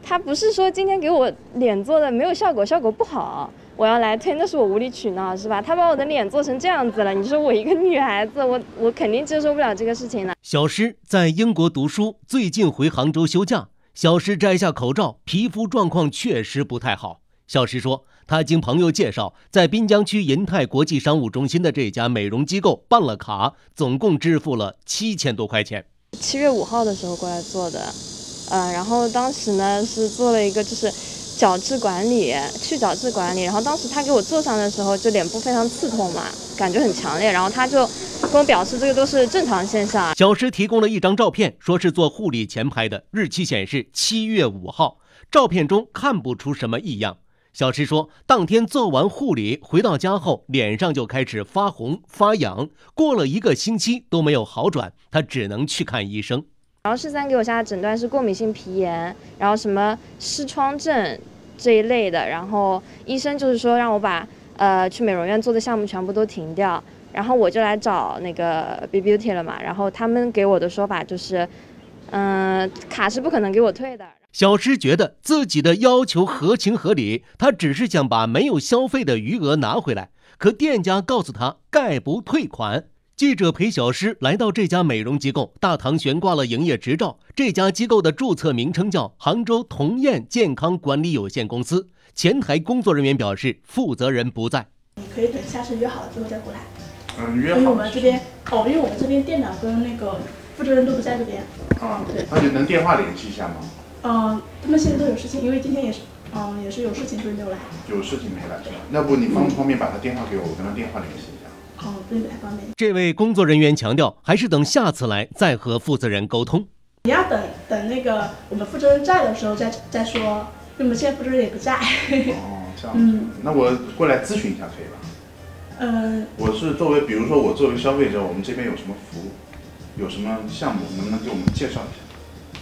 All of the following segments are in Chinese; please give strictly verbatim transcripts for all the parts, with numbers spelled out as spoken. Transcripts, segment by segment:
他不是说今天给我脸做的没有效果，效果不好，我要来退，那是我无理取闹，是吧？他把我的脸做成这样子了，你说我一个女孩子，我我肯定接受不了这个事情的。 小诗在英国读书，最近回杭州休假。小诗摘下口罩，皮肤状况确实不太好。小诗说，她经朋友介绍，在滨江区银泰国际商务中心的这家美容机构办了卡，总共支付了七千多块钱。 七月五号的时候过来做的，呃，然后当时呢是做了一个就是角质管理，去角质管理。然后当时他给我做上的时候，就脸部非常刺痛嘛，感觉很强烈。然后他就跟我表示这个都是正常现象。 小诗提供了一张照片，说是做护理前拍的，日期显示七月五号，照片中看不出什么异样。小诗说，当天做完护理回到家后，脸上就开始发红发痒，过了一个星期都没有好转，她只能去看医生。 然后市三给我下的诊断是过敏性皮炎，然后什么湿疮症这一类的，然后医生就是说让我把呃去美容院做的项目全部都停掉，然后我就来找那个 B Beauty 了嘛，然后他们给我的说法就是，嗯、呃，卡是不可能给我退的。 小诗觉得自己的要求合情合理，她只是想把没有消费的余额拿回来，可店家告诉她概不退款。记者陪小诗来到这家美容机构，大堂悬挂了营业执照。这家机构的注册名称叫杭州同燕健康管理有限公司。前台工作人员表示，负责人不在。 你可以等下次约好了之后再过来。 嗯，约好。 因为我们这边哦，因为我们这边店长跟那个负责人都不在这边。 啊，对。那你能电话联系一下吗？ 嗯，他们现在都有事情，因为今天也是，嗯，也是有事情，所以没有来。 有事情没来是吧？要不你方不方便把他电话给我，我跟他电话联系一下。 哦，对，不太方便。 这位工作人员强调，还是等下次来再和负责人沟通。 你要等等那个我们负责人在的时候再再说，因为我们现在负责人也不在。 哦，这样子。 嗯， 那我过来咨询一下可以吧？ 嗯。 我是作为，比如说我作为消费者，我们这边有什么服务，有什么项目，能不能给我们介绍一下？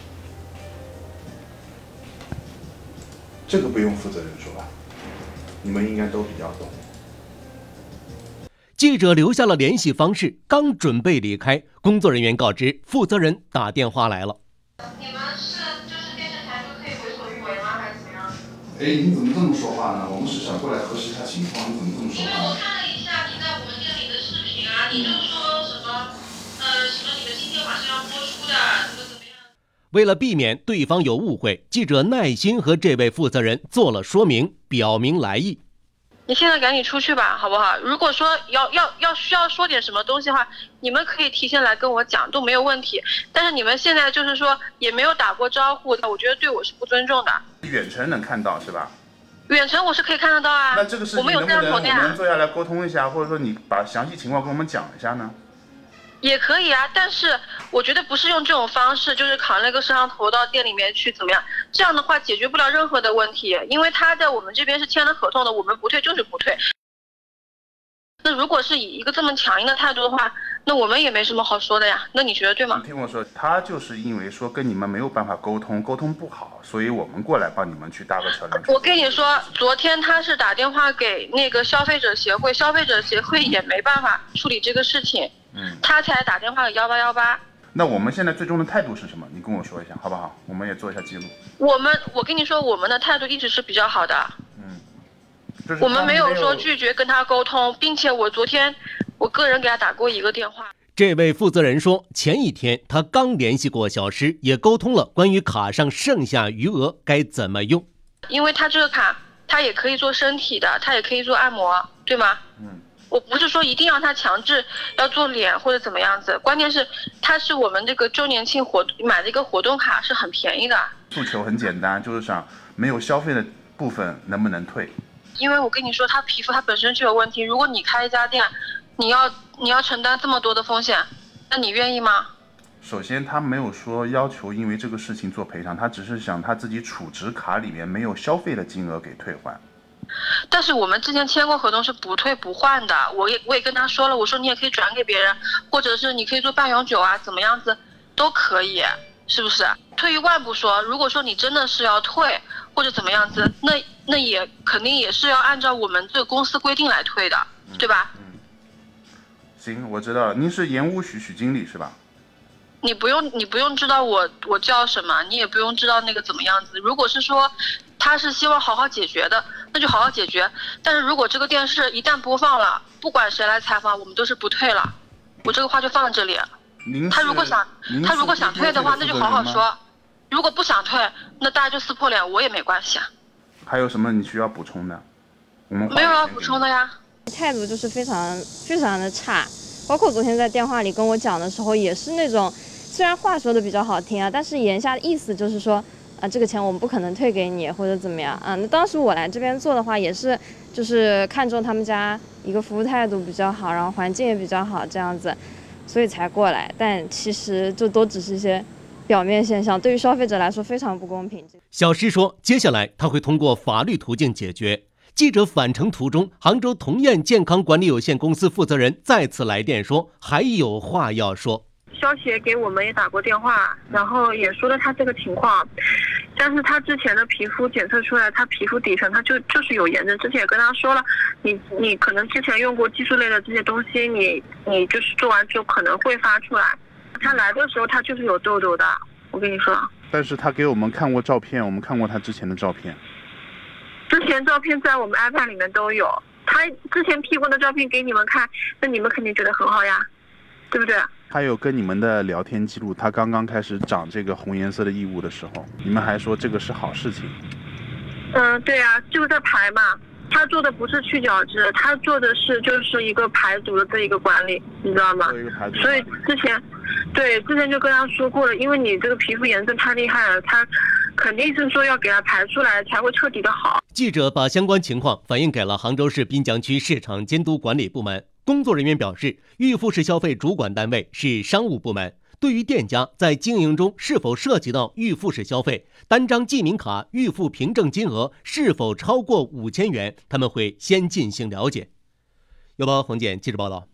这个不用负责人说吧，你们应该都比较懂。 记者留下了联系方式，刚准备离开，工作人员告知负责人打电话来了。 你们是就是电视台就可以为所欲为吗？还是怎么样？ 哎，你怎么这么说话呢？我们是想过来核实一下情况，你怎么这么说话？ 因为我看了一下你在我们店里的视频啊，你就说什么呃什么你的今天晚上要播出的，怎么怎么样？ 为了避免对方有误会，记者耐心和这位负责人做了说明，表明来意。 你现在赶紧出去吧，好不好？如果说要要要需要说点什么东西的话，你们可以提前来跟我讲，都没有问题。但是你们现在就是说也没有打过招呼，我觉得对我是不尊重的。 远程能看到是吧？ 远程我是可以看得到啊。 那这个事情我们有能不能我呀们坐下来沟通一下，或者说你把详细情况跟我们讲一下呢？ 也可以啊，但是我觉得不是用这种方式，就是扛那个摄像头到店里面去怎么样？这样的话解决不了任何的问题，因为他在我们这边是签了合同的，我们不退就是不退。那如果是以一个这么强硬的态度的话，那我们也没什么好说的呀。那你觉得对吗？ 你听我说，他就是因为说跟你们没有办法沟通，沟通不好，所以我们过来帮你们去搭个桥梁。 我跟你说，昨天他是打电话给那个消费者协会，消费者协会也没办法处理这个事情，嗯，他才打电话给幺八幺八。 那我们现在最终的态度是什么？你跟我说一下好不好？我们也做一下记录。 我们，我跟你说，我们的态度一直是比较好的。我们没有说拒绝跟他沟通，并且我昨天我个人给他打过一个电话。 这位负责人说，前一天他刚联系过小诗，也沟通了关于卡上剩下余额该怎么用。 因为他这个卡，他也可以做身体的，他也可以做按摩，对吗？嗯。我不是说一定让他强制要做脸或者怎么样子，关键是他是我们这个周年庆活买的一个活动卡，是很便宜的。 诉求很简单，就是想没有消费的部分能不能退。 因为我跟你说，他皮肤他本身就有问题。如果你开一家店，你要你要承担这么多的风险，那你愿意吗？ 首先，他没有说要求因为这个事情做赔偿，他只是想他自己储值卡里面没有消费的金额给退还。 但是我们之前签过合同是不退不换的，我也我也跟他说了，我说你也可以转给别人，或者是你可以做半永久啊，怎么样子都可以，是不是？退一万步说，如果说你真的是要退或者怎么样子，那那也肯定也是要按照我们这个公司规定来退的，对吧？ 嗯，行，我知道了。您是盐屋许许经理是吧？ 你不用你不用知道我我叫什么，你也不用知道那个怎么样子。如果是说他是希望好好解决的，那就好好解决。但是如果这个电视一旦播放了，不管谁来采访，我们都是不退了。我这个话就放在这里。他如果想他如果想退的话，那就好好说；如果不想退，那大家就撕破脸，我也没关系啊。 还有什么你需要补充的？我们没有要补充的呀。 态度就是非常非常的差，包括昨天在电话里跟我讲的时候，也是那种虽然话说的比较好听啊，但是言下的意思就是说啊，这个钱我们不可能退给你或者怎么样啊。那当时我来这边做的话，也是就是看中他们家一个服务态度比较好，然后环境也比较好这样子，所以才过来。但其实这都只是一些表面现象，对于消费者来说非常不公平。 小施说，接下来他会通过法律途径解决。记者返程途中，杭州同燕健康管理有限公司负责人再次来电说，还有话要说。 消协给我们也打过电话，然后也说了他这个情况，但是他之前的皮肤检测出来，他皮肤底层他就就是有炎症，之前也跟他说了，你你可能之前用过激素类的这些东西，你你就是做完之后可能会发出来。他来的时候他就是有痘痘的，我跟你说。 但是他给我们看过照片，我们看过他之前的照片。 之前照片在我们 iPad 里面都有，他之前 P 过的照片给你们看，那你们肯定觉得很好呀，对不对？ 还有跟你们的聊天记录，他刚刚开始长这个红颜色的异物的时候，你们还说这个是好事情。 嗯，对啊，就是在排嘛。他做的不是去角质，他做的是就是一个排毒的这一个管理，你知道吗？所以之前，对，之前就跟他说过了，因为你这个皮肤炎症太厉害了，他肯定是说要给他排出来才会彻底的好。 记者把相关情况反映给了杭州市滨江区市场监督管理部门。工作人员表示，预付式消费主管单位是商务部门，对于店家在经营中是否涉及到预付式消费，单张记名卡预付凭证金额是否超过五千元，他们会先进行了解。有报红简记者报道。